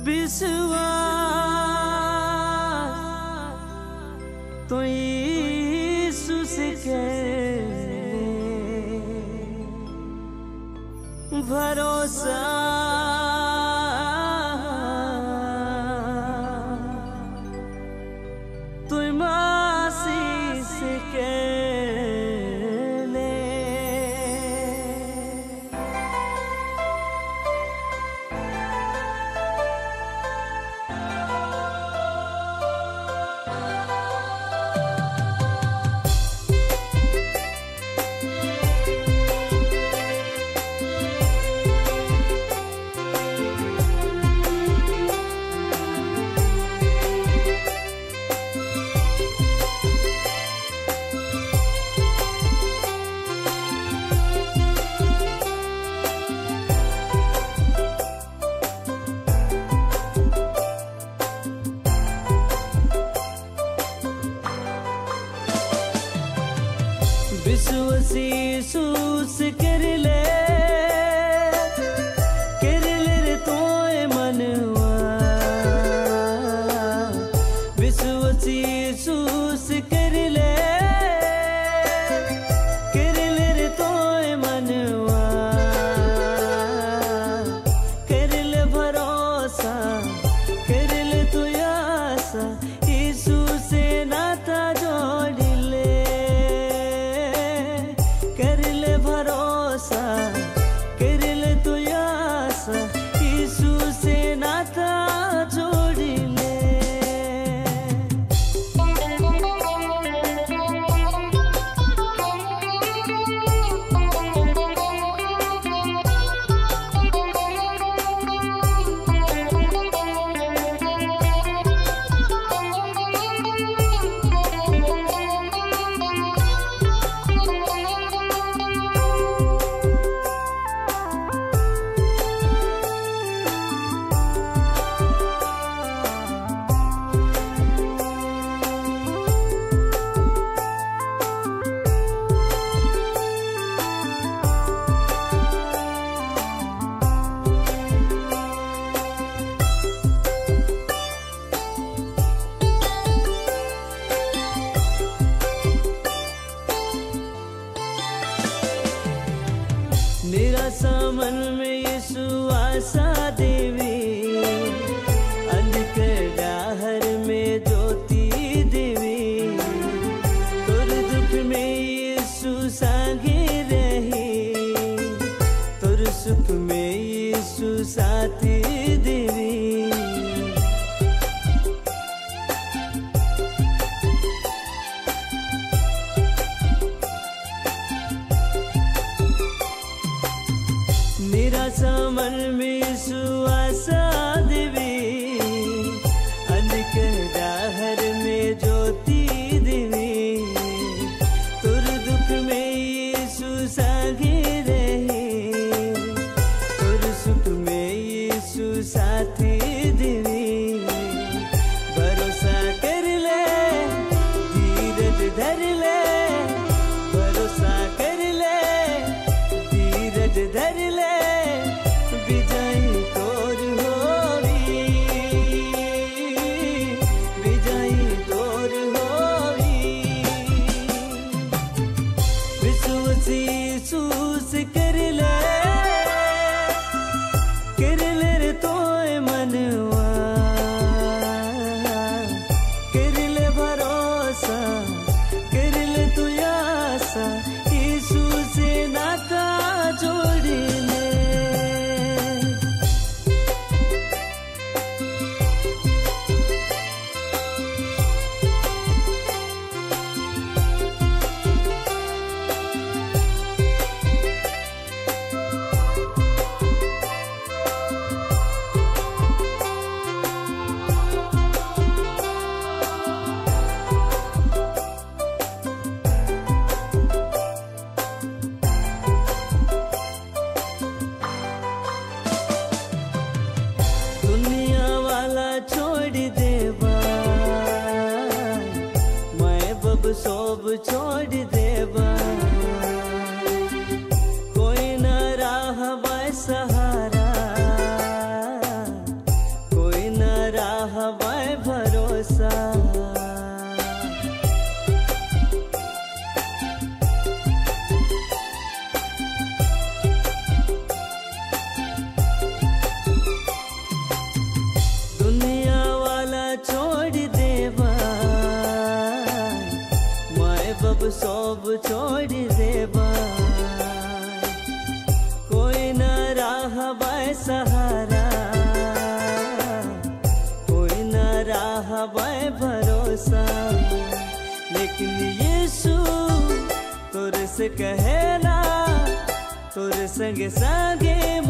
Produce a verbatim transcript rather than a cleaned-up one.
विश्वास तो यीशु से करे, भरोसा तो मसीह से करे। विश्वास यीशु से कर ले, कर ले रे तोए मनवा। विश्वास यीशु से कर ले, कर ले रे तोए मनवा। कर ले भरोसा, कर ले तू आशा, यीशु से नाता जोड़ ले। भरोसा कर ले तू आशा, यीशु से नाता जोड़ ले। निराशा मन में यीशु आशा देवी, अंधकार में ज्योति देवी। तोर दुख में यीशु संगे रही, तोर सुख में यीशु साथी देवी। निराशा मन में यीशु आशा देवी, अंधकार में ज्योति देवी। तोर दुख में यीशु संगे रही, तोर सुख में यीशु साथी देवी। भरोसा कर ले, धीरज धर ले, भरोसा कर ले, धीरज धर ले। विजयी तोर होवी, विजयी तोर होवी। विश्वास यीशु से कर ले, कर ले रे तोए मनवा। कर ले भरोसा, कर ले तू आशा, यीशु से नाता जोड़ ले। सब छोड़ देबा, कोई न रहबा सहारा, कोई सब छोड़ देबा। कोई न रहबै सहारा, कोई न रहबै भरोसा, लेकिन यीशु तोरे से कहेला तोरे संगे संगे